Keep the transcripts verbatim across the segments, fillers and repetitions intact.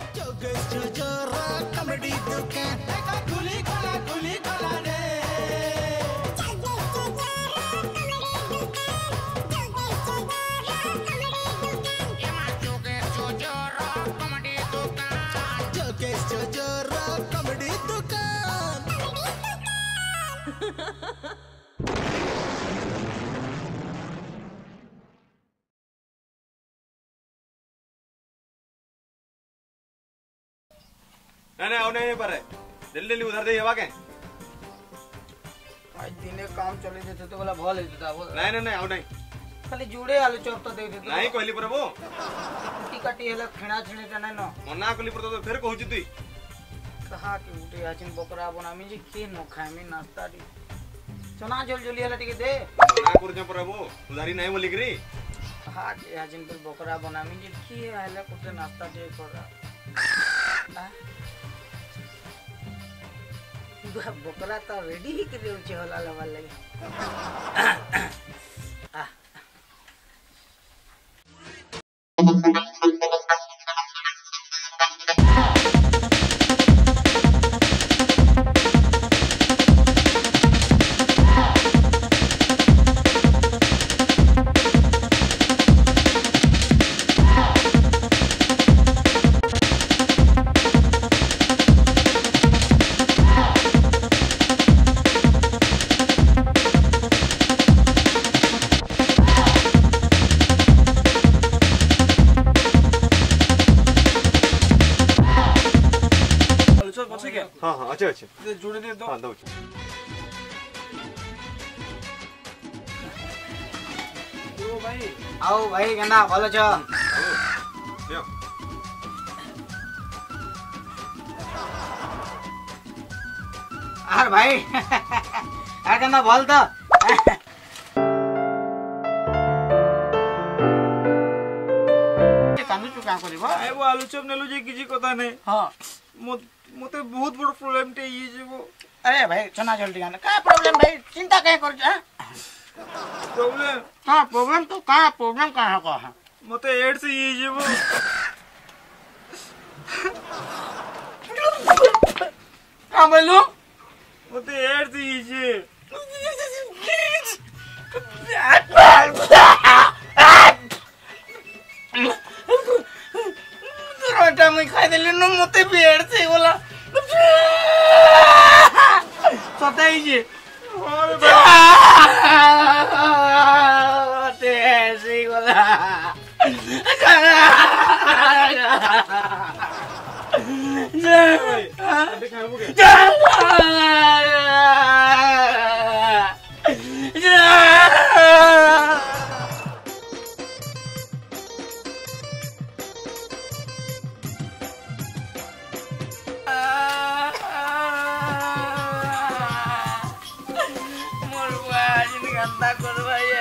Comedy दुकान खुली खोला खुली खोला रे कॉमेडी दुकान नहीं नहीं नहीं पर जल्दी जल्दी उधर दे ये वाके आज दिने काम चले देते तो बोला भल हेता वो नहीं नहीं नहीं आओ नहीं खाली जुड़े आलू चॉप तो दे देते नहीं कहली पर वो टी काटी हेला खेणा छेणे टा न मना कहली पर तो फिर कहू छी तू कहा कि उठे आचिन बकरा बना मी जे के न खाए मी नाश्ता दी चना जल जल्दी हेला टिके दे मना कर जे पर वो उधारी नहीं बोली करी कहा कि आचिन पर बकरा बना मी जे के हेला कुटे नाश्ता दे कर बकरा तो रेडी ही करे उचे होला लवा लगे हां हां अच्छे अच्छे दे जुड़े दे दो हां दो ओ भाई आओ भाई केना भलो छ लियो आर भाई आ केना भल त कानु चु का करबो ए वो आलू चप नेलु जे किछि कथा नै हां मते बहुत बड़ प्रॉब्लम टे ये जेबो अरे भाई चना जल्दी गाना का प्रॉब्लम भाई चिंता काहे कर छ प्रॉब्लम हां प्रॉब्लम तो का प्रॉब्लम का है का मते एड्स ये जेबो का बोलू मते एड्स ये जे रोटा में खाई देली न मते भी एड्स ही बोला सताई जे और ते ऐसे बोला अबे खाबो के गंदा करबा ये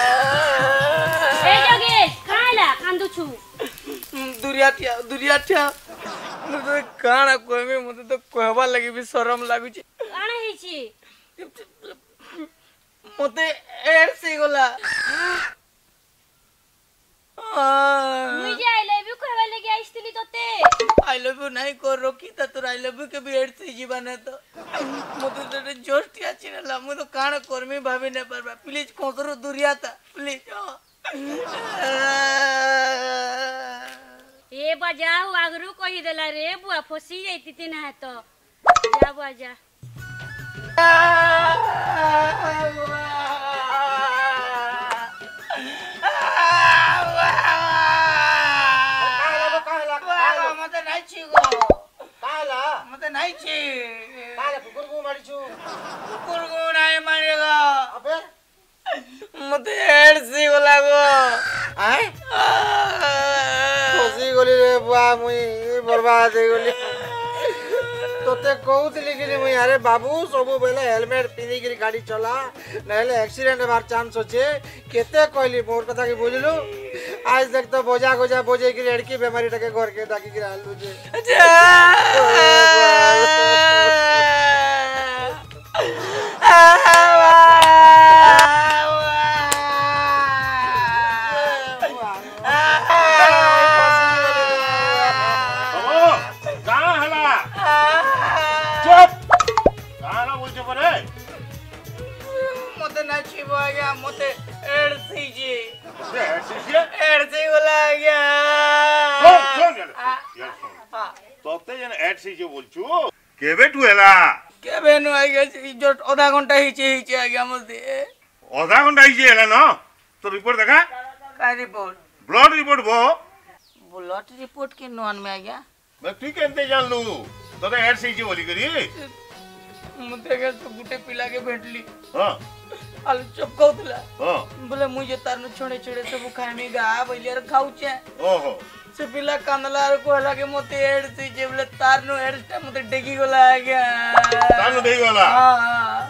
ए जोगेश काला कांदु छु दुरिया ठिया दुरिया ठिया मते काना कहबे मते तो कहबा लागि भी शरम लागु छी काना हे छी मते एड से गोला मुई जे आई लव यू कहबा लागि आइसतिली तते आई लव यू नहीं कर रोकी त तोर आई लव यू के भी एड से जीवन है तो मते तो जोस्टिया छिनला मु तो काना करमी भाभी ने परबा प्लीज कोसरो दुरिया था प्लीज ए बजाऊ आगरू कहि देला रे बुआ फसी जाईती तिना है तो जा बुआ जा मते नहीं छी गो काला मते नहीं छी काला कुकुरगु मारी छु कुकुरगु नहीं मारेगा अबे मते एड सी गोला गो आय फसी गोली रे बुआ मुई बर्बाद हो गोली तोते कहउतली कि मुई अरे बाबू सबु बेले हेलमेट पिनी के गाड़ी चला नहले एक्सीडेंट होबार चांस होचे केते कहली मोर कथा के बुझलु आज तक तो बोझा गोजा बोझे की लड़की बीमारी टके घर के डाकी के आलू जे एड्स ही जो बोलछु केबे टू हैला केबे नु आगे जो आधा घंटा हिचे हिचे आगे मते आधा घंटा ही जे हैला न तो रिपोर्ट देखा का रिपोर्ट ब्लड रिपोर्ट बो ब्लड रिपोर्ट के नॉन में आ गया मैं तू केनते जान लू तो तो एड्स ही जो बोली करी मते के तो गुटे पिला के भेटली हां आलू चप कहतला हां बोले मुझे तारनु छोड़े छोड़े सब खामी गा बलियर खाउचे ओहो से पिला कांदला को हला के मते एड से जे बोले तारनु एड से मते डेगी गला आ गया तारनु डेगी गला हां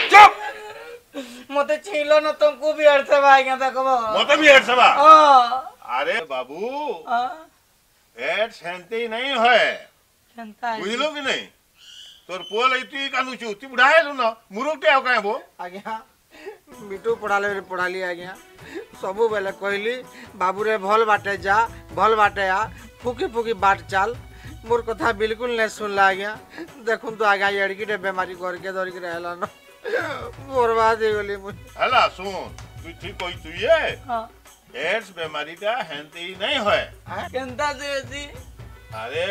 चुप मते छीलो न तुमको भी एड से आ गया देखबो मते भी एड्स बा हां अरे बाबू हां एड्स हेंते नहीं है जनता बुझलो कि नहीं तोर पोल इतु कानु छु तू बुढ़ाए लो ना मुरुटे आउ काहे बो आज्ञा मिटू पढ़ाले पढ़ाली आज्ञा सबु बेले कहली बाबू रे भल बाटे जा भल बाटे आ फुकी फुकी बाट चाल मोर कथा बिल्कुल नहीं सुनला आज्ञा देखुन तो आज्ञा एड़कीटे बेमारी करके धरिक रहला न बर्बाद हो गली मुई हला सुन तू ठीक कोई तू ये हां एड्स बीमारीटा हेंते ही नहीं है केनता देसी अरे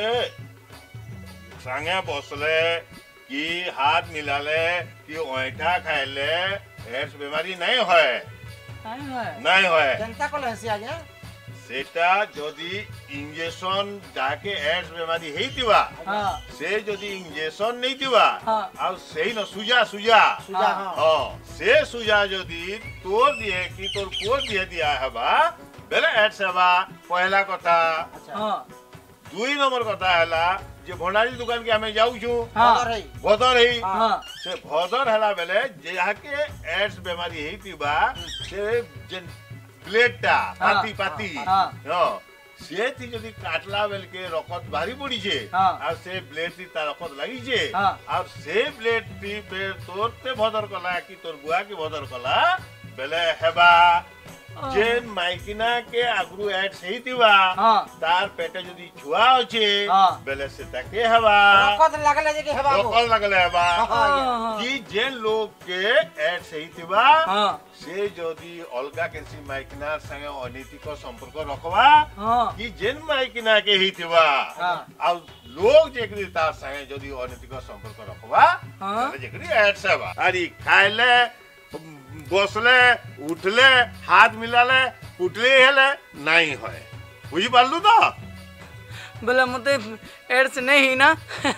संगे बसले कि हाथ मिलाले कि ओइठा खाइले एड्स बीमारी नहीं है नहीं है नहीं है जनता को हंसी आज्ञा सेटा जदि इंजेक्शन जाके एड्स बीमारी हेतिबा हां से जदि इंजेक्शन नहीं दिवा हां आ सेही न सुजा सुजा सुजा हां हां से सुजा जदि तोर दिए कि तोर पोर दिए दिया हबा बेले एड्स हबा पहला कथा हां दुई नंबर कथा हला जे भंडारी दुकान के हमें जाऊ छु हां भदर ही हां से भदर हला बेले जे जाके एड्स बीमारी हेतिबा से जे प्लेटटा पाती पाती हां हां से थी जदि काटला बेल के रकत भारी पड़ी छे हां आ से ब्लेड थी ता रकत लागी छे हां आ से ब्लेड थी पे तोरते भदर कला कि तोर बुआ के भदर कला बेले हेबा जेन माइकिना के आगरू एड सही थिबा हां तार पेटे जदि छुआ होचे हां बेले से ताके हेबा रकत लागले जे के हेबा रकत लागले हेबा हां कि जेन लोग के एड सही थिबा हां से जदि अलगा केसी माइकिना संगे अनैतिक संपर्क रखबा हां कि जेन माइकिना के ही थिबा हां आ लोग जेकरी तार संगे जदि अनैतिक संपर्क रखबा हां ताले जेकरी एड सेबा अरे खाइले बसले उठले हाथ मिलाले उठले हेले नहीं है बुझी पालू तो बोले मते एड्स नहीं ना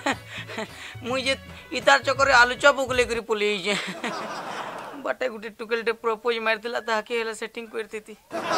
मुझे इतार चक्कर आलू चप उगले करी पुली जे बटे गुटे टुकलटे प्रपोज मार दिला ताके हेला सेटिंग करती थी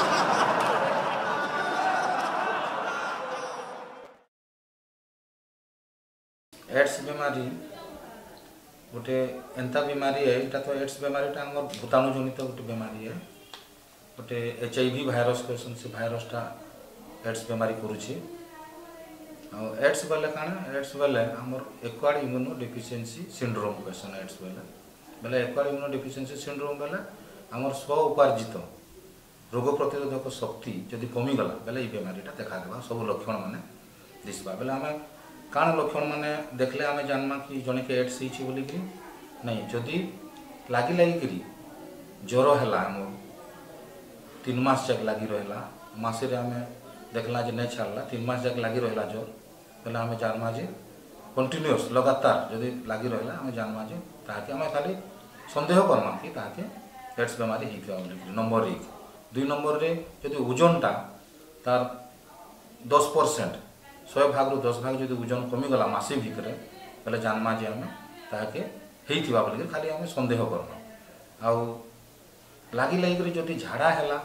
एड्स बीमारी गोटे एंता बीमारी है इटा तो एड्स बीमारी टा हमर भूताणु जनित गोटे बीमारी है गोटे एचआईवी भाइरस कहसन से भाइरस टा एड्स बीमारी करूची आ एड्स बेले काना एड्स बेले हमर एक्वायर्ड इम्यूनो डेफिशिएंसी सिंड्रोम कहसन एड्स बेले बेले एक्वायर्ड इम्यूनो डेफिशिएंसी सिंड्रोम बेले हमर स्व उपार्जित रोग प्रतिरोधक शक्ति जदि कमी गला बेले ई बीमारीटा देखा देबा सब लक्षण माने दिसबा बेले हमें काण लक्षण माने देखले आमे जानमा कि जने के एड्स हिची बोली कि नहीं जदि लागी लागी करी ज्वर हैला हम तीन मास तक लागी रहला मासे रे आमे देखला जे नै छाड़ला तीन मास तक लागी रहला ज्वर बेले आमे जानमा जे कंटीन्यूअस लगातार जदि लागी रहला आमे जानमा जे ताके आमे खाली संदेह करमा कि ताके एड्स बीमारी हिथिबा बोली नंबर एक दुई नंबर रे जदि ओजनटा तार दस परसेंट सौ भाग रु दस भाग जदि ओजन कमी गला मासे भितर बेले जानमा जे आमे ताके हेइथिबा बोली खाली आमे संदेह करना आउ लागी लागी करी जदि झाड़ा हैला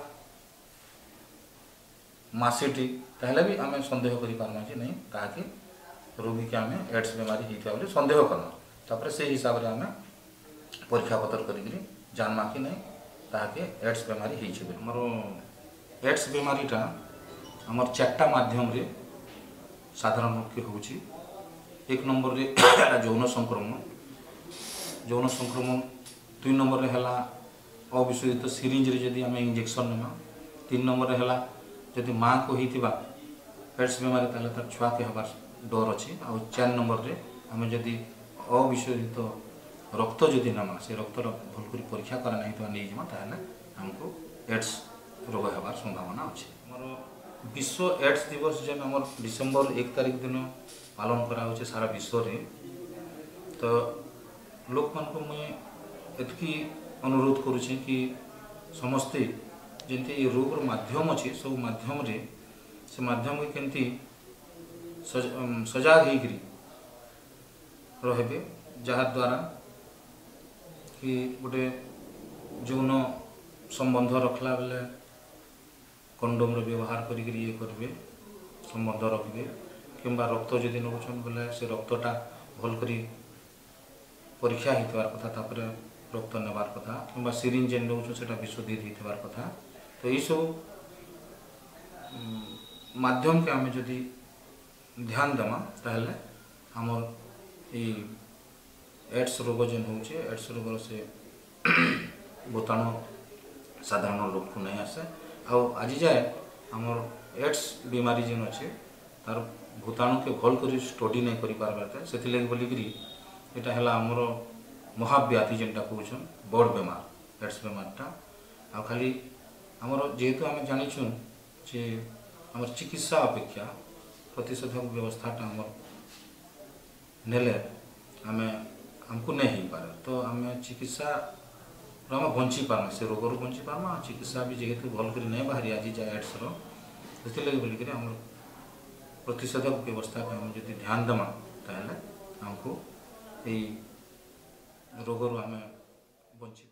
मासेटी ताहले भी आमे संदेह करि पारमा जे नहीं ताके रोगी के आमे एड्स बीमारी हेइथिबा बोली संदेह करना तापर से हिसाब रे आमे परीक्षा पत्र करि करी जानमा कि नहीं ताके एड्स बीमारी हेइछि बोली हमर एड्स बीमारीटा हमर चारटा माध्यम रे साधारण मुख्य होची एक नंबर रे यौन संक्रमण यौन संक्रमण दुई नंबर रे हला अविशोधित सिरिंज रे जदि आमे इंजेक्शन नेमा तीन नंबर रे हला जदि मां को हिथिबा एड्स बीमारी ताले तार छुआ के हबार डर अछि आ चार नंबर रे आमे जदि अविशोधित रक्त जदि नेमा से रक्त भल करी परीक्षा करा नहीं तो नै जमा ताले हमको एड्स रोग हबार संभावना अछि हमर विश्व एड्स दिवस जेन हमर डिसेंबर एक तारीख दिन पालन करा होचे सारा विश्व रे। तो लोक मान को मुझे एतकी अनुरोध करुचे कि समस्ते जंती ये रोग माध्यम अच्छे सब माध्यम रे से माध्यम के केमती सज, सजाग होकर रहे जहाँ द्वारा कि गोटे जौन संबंध रखला बेले कंडोम रे व्यवहार करिक ये करेंगे संबंध रखिए किंबा रक्त जदि नौन बोले से रक्तटा भल करी परीक्षा होइतबार कथा तापर रक्त नेबार कथा किंबा सिरिंज जेन नौन से विशुद्धि होइतबार कथा। तो ये सब माध्यम के आम जदि ध्यान देमा ताहले हमर ई एड्स रोग जेन होचे एड्स रोग से भूताणु साधारण लोक को नहीं आसे। आज जाए हमर एड्स बीमारी जेन अच्छे तार भूताणु के भल कर स्टडी नहीं करि पारबार से बोलिकी यहाँ है आमर महाव्याधि जेनटा कौन बड़ बेमार एड्स बेमारटा आ खाली आमर जेहेतु आम जाचु जे आम चिकित्सा अपेक्षा प्रतिषेधक व्यवस्थाटा आम नेले आम आमको नहीं हो पारे। तो आम चिकित्सा आम बंची पार्मा से रोग रू बंची पार्मा चिकित्सा भी जेहेतु भल कर नहीं बाहरी आज जाए एड्स रो बोलिक आम प्रतिषेधक व्यवस्था को आम जब ध्यान देमा ताहले हमको यही रोग रू आम बंची